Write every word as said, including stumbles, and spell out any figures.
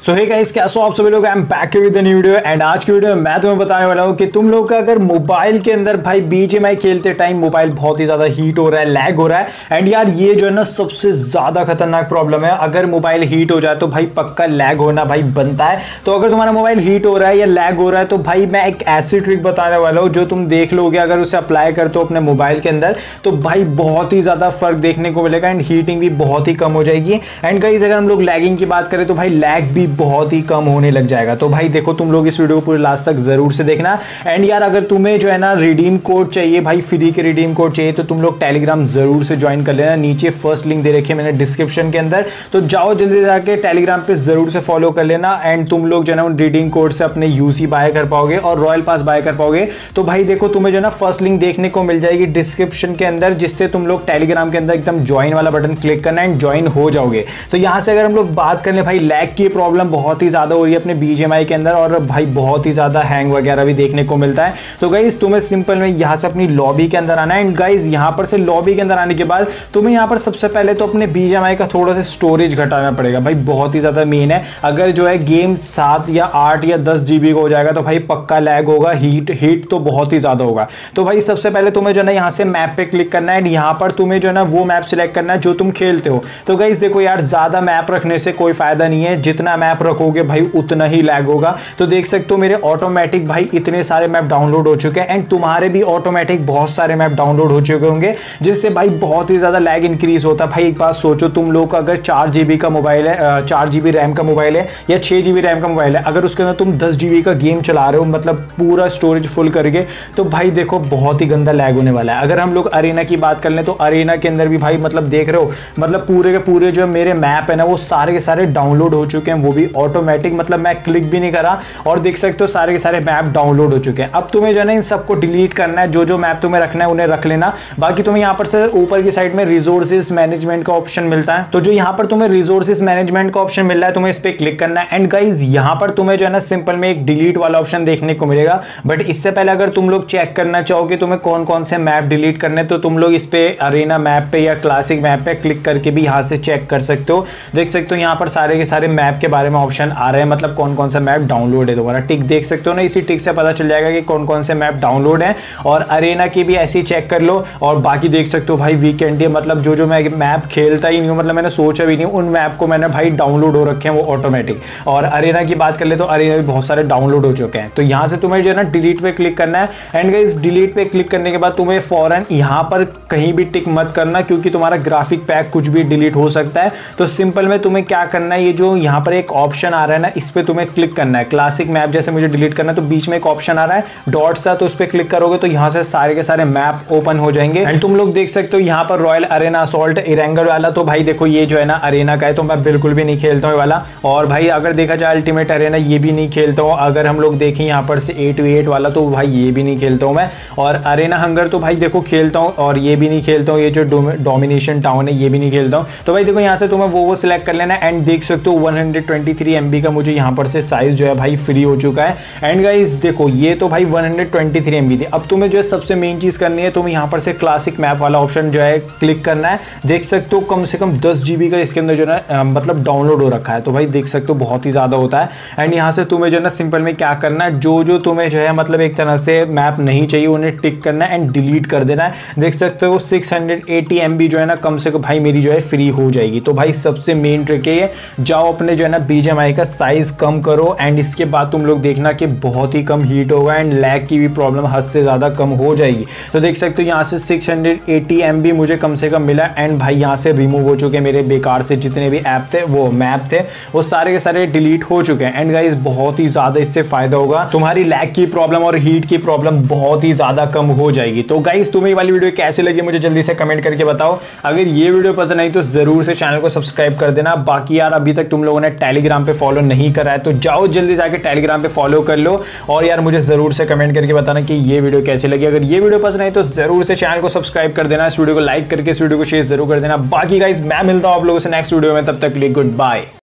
सो hey guys, कैसे हो आप सभी लोग। I am back with a new video and आज की वीडियो में मैं तुम्हें बताने वाला हूं कि तुम लोग का अगर मोबाइल के अंदर भाई बीजीएमआई खेलते टाइम मोबाइल बहुत ही ज्यादा हीट हो रहा है, लैग हो रहा है। एंड यार ये जो है ना सबसे ज्यादा खतरनाक प्रॉब्लम है। अगर मोबाइल हीट हो जाए तो भाई पक्का लैग होना भाई बनता है। तो अगर तुम्हारा मोबाइल हीट हो रहा है या लैग हो रहा है तो भाई मैं एक ऐसी ट्रिक बताने वाला हूं जो तुम देख लोगे, अगर उसे अप्लाई करते हो अपने मोबाइल के अंदर तो भाई बहुत ही ज्यादा फर्क देखने को मिलेगा एंड हीटिंग भी बहुत ही कम हो जाएगी। एंड गाइस अगर हम लोग लैगिंग की बात करें तो भाई लैग भी बहुत ही कम होने लग जाएगा। तो भाई देखो, तुम लोग इस वीडियो को पूरे लास्ट तक जरूर से देखना। एंड यार अगर तुम्हें जो है ना रिडीम कोड चाहिए, भाई फ्री के रिडीम कोड चाहिए, तो तुम लोग टेलीग्राम जरूर से ज्वाइन कर लेना। नीचे फर्स्ट लिंक दे रखी है मैंने डिस्क्रिप्शन के अंदर, तो जाओ जल्दी जाके टेलीग्राम पे जरूर से फॉलो कर लेना। एंड तुम लोग जो है ना उन रिडीम कोड से अपने यूसी बाय कर पाओगे और रॉयल पास बाय कर पाओगे। तो भाई देखो, तुम्हें जो है ना फर्स्ट लिंक देखने को मिल जाएगी डिस्क्रिप्शन के अंदर, जिससे तुम लोग टेलीग्राम के अंदर एकदम ज्वाइन वाला बटन क्लिक करना एंड ज्वाइन हो जाओगे। तो यहां से अगर हम लोग बात कर ले, भाई लैग की प्रॉब्लम बहुत ही ज्यादा हो रही है अपने बीजीएमआई के अंदर और भाई बहुत ही ज्यादा हैंग वगैरह भी देखने को मिलता है। तो गाइस तुम्हें सिंपल में यहां से अपनी लॉबी के अंदर आना है। एंड गाइस यहां पर से लॉबी के अंदर आने के बाद तुम्हें यहां पर सबसे पहले तो अपने बीजीएमआई का थोड़ा सा स्टोरेज घटाना पड़ेगा। भाई बहुत ही ज्यादा मेन है। अगर जो है गेम सात या आठ या दस जीबी का हो जाएगा तो भाई पक्का लैग होगा, हीट हीट तो बहुत ही ज्यादा होगा। तो भाई सबसे पहले तुम्हें जो है ना यहां से मैप पे क्लिक करना है एंड यहां पर तुम्हें जो है ना वो मैप सिलेक्ट करना है जो तुम खेलते हो। तो गाइस देखो यार, ज्यादा मैप रखने से कोई फायदा नहीं है, जितना मैप रखोगे भाई उतना ही लैग होगा। तो देख सकते हो मेरे ऑटोमेटिक भाई इतने सारे मैप डाउनलोड हो चुके हैं एंड तुम्हारे भी ऑटोमेटिक बहुत सारे मैप डाउनलोड हो चुके होंगे, जिससे भाई बहुत ही ज्यादा लैग इंक्रीज होता है। भाई एक बात सोचो, तुम लोग का अगर चार जीबी का मोबाइल है, चार जीबी रैम का मोबाइल है या छह जीबी रैम का मोबाइल है, अगर उसके अंदर तुम दस जीबी का गेम चला रहे हो, मतलब पूरा स्टोरेज फुल करके, तो भाई देखो बहुत ही गंदा लैग होने वाला है। अगर हम लोग अरेना की बात कर लें तो अरेना के अंदर भी भाई मतलब देख रहे हो, मतलब पूरे के पूरे जो मेरे मैप है ना वो सारे के सारे डाउनलोड हो चुके हैं, वो भी ऑटोमेटिक, मतलब मैं क्लिक भी नहीं करा और देख सकते हो सारे के सारे मैप डाउनलोड हो चुके हैं। अब तुम्हें जो है ना इन सबको डिलीट करना है, जो जो मैप तुम्हें रखना है उन्हें रख लेना। बाकी तुम्हें यहां पर से ऊपर की साइड में रिसोर्सेज मैनेजमेंट का ऑप्शन मिलता है, तो जो यहां पर तुम्हें रिसोर्सेज मैनेजमेंट का ऑप्शन मिल रहा है तुम्हें इस पे क्लिक करना है। एंड गाइस यहां पर तुम्हें जो है ना सिंपल में एक डिलीट वाला ऑप्शन देखने को मिलेगा। बट इससे पहले अगर तुम लोग चेक करना चाहो कि तुम्हें कौन कौन से मैप डिलीट करने, तो तुम लोग इस पे अरेना मैप पे या क्लासिक मैप पे क्लिक करके भी यहां से चेक कर सकते हो। देख सकते हो यहां पर सारे के सारे मैप के बारे में ऑप्शन आ रहे हैं, मतलब कौन कौन सा मैप डाउनलोड है तुम्हारा। टिक देख सकते हो ना, इसी टिक से पता चल जाएगा कि कौन कौन से मैप डाउनलोड है। और अरेना की भी ऐसे ही चेक कर लो। और बाकी देख सकते हो भाई वीकेंड, मतलब जो जो मैं मैप खेलता ही नहीं हूं, मतलब मैंने सोचा भी नहीं, उन मैप को मैंने भाई डाउनलोड हो रखे हैं वो ऑटोमेटिक। और अरेना की बात कर ले तो अरेना भी बहुत सारे डाउनलोड हो चुके हैं। तो यहां से तुम्हें जो है ना डिलीट पे क्लिक करना है। एंड गाइस डिलीट पे क्लिक करने के बाद तुम्हें फौरन यहां पर कहीं भी टिक मत करना, क्योंकि तुम्हारा ग्राफिक पैक कुछ भी डिलीट हो सकता है। तो सिंपल में तुम्हें क्या करना है, ये जो यहां पर एक ऑप्शन आ रहा है ना, इस पे तुम्हें क्लिक करना है। क्लासिक मैप जैसे मुझे डिलीट करना है तो बीच में एक ऑप्शन आ रहा है डॉट सा, तो उस पे क्लिक करोगे तो यहां से सारे के सारे मैप ओपन हो जाएंगे। एंड तुम लोग देख सकते हो यहां पर रॉयल अरेना असॉल्ट इरेंगर वाला, तो भाई देखो ये जो है ना अरेना का है, तो मैं बिल्कुल भी नहीं खेलता हूं वाला। और भाई अगर देखा जाए अल्टीमेट अरेना, ये भी नहीं खेलता हूं। अगर हम लोग देखें यहां पर से एट टू एट वाला, तो भाई ये भी नहीं खेलता हूं मैं। और अरेना हंगर तो भाई देखो खेलता हूं, और ये भी नहीं खेलता हूं। ये जो डोमिनेशन टाउन है ये भी नहीं खेलता हूं। तो भाई देखो यहां से तुम्हें वो वो सिलेक्ट कर लेना। एंड देख सकते हो one hundred twenty three MB का मुझे यहां पर से साइज जो है भाई फ्री हो चुका है। एंड गाइस देखो ये तो भाई one hundred twenty three MB थी। अब तुम्हें जो है सबसे मेन चीज करनी है, तुम्हें यहां पर से क्लासिक मैप वाला ऑप्शन जो है क्लिक करना है। देख सकते हो कम से कम दस जीबी का इसके अंदर जो है मतलब डाउनलोड हो रखा है। तो भाई देख सकते हो बहुत ही ज्यादा होता है। एंड यहां से तुम्हें जो है ना सिंपल में क्या करना है, जो जो तुम्हें जो है मतलब एक तरह से मैप नहीं चाहिए उन्हें टिक करना है एंड डिलीट कर देना है। देख सकते हो सिक्स हंड्रेड एटी एमबी जो है ना कम से कम भाई मेरी जो है फ्री हो जाएगी। तो भाई सबसे मेन ट्रिक है ये, जाओ अपने जो है ना बीजीएमआई का साइज कम करो। एंड इसके बाद तुम लोग देखना कि बहुत ही कम हीट होगा एंड लैग की भी प्रॉब्लम हद से ज्यादा कम हो जाएगी। तो देख सकते हो यहाँ से सिक्स हंड्रेड एटी एमबी मुझे कम से कम मिला। एंड भाई यहाँ से रिमूव हो चुके मेरे बेकार से जितने भी ऐप थे, वो मैप थे, वो सारे के सारे डिलीट हो चुके हैं। एंड गाइस बहुत ही ज्यादा इससे फायदा होगा, तुम्हारी लैग की प्रॉब्लम और हीट की प्रॉब्लम बहुत ही ज्यादा कम हो जाएगी। तो गाइस तुम्हें वाली वीडियो कैसी लगी मुझे जल्दी से कमेंट करके बताओ। अगर ये वीडियो पसंद आई तो जरूर से चैनल को सब्सक्राइब कर देना। बाकी यार अभी तक तुम लोगों ने टेलीग्राम पे फॉलो नहीं करा है तो जाओ जल्दी जाके टेलीग्राम पे फॉलो कर लो। और यार मुझे जरूर से कमेंट करके बताना कि ये वीडियो कैसी लगी। अगर ये वीडियो पसंद आई तो जरूर से चैनल को सब्सक्राइब कर देना, इस वीडियो को लाइक करके इस वीडियो को शेयर जरूर कर देना। बाकी गाइस मैं मिलता हूं आप लोगों से नेक्स्ट वीडियो में, तब तक के लिए गुड बाय।